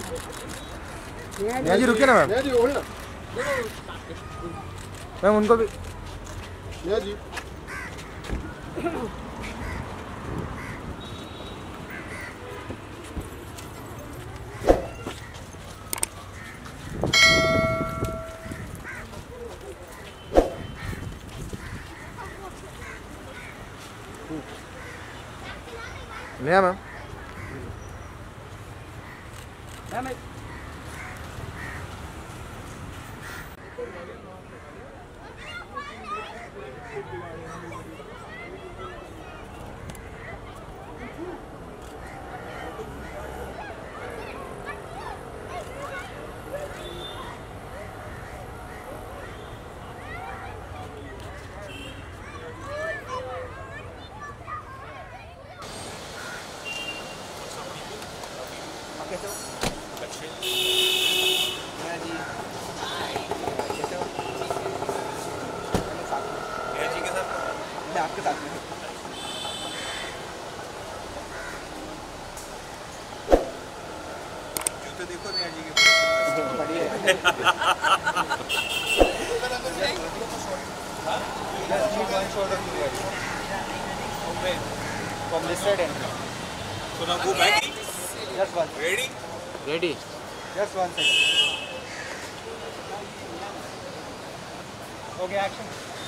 नेहा जी रुकिए ना ma'am. Neha ji hold ना मैम, उनको भी। नेहा जी नेहा मैम। आपके साथ में जूते देखो नेहा जी के बढ़िया from this side and So now go back. just one Ready? Ready. just 1 second okay action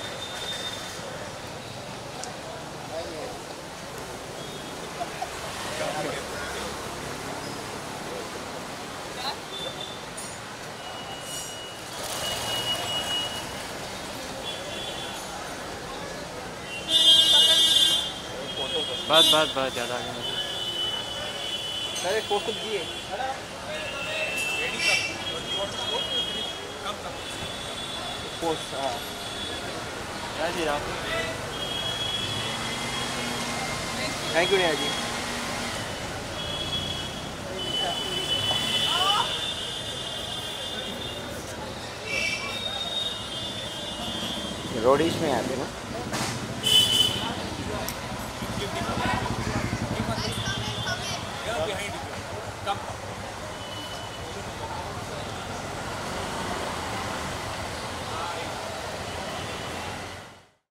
बस ज़्यादा आगे मत। सर एक फोटो दिए पोस्ट हाँ जी राम थैंक यू नेहा जी रोडीश में आते ना Behind you. Come.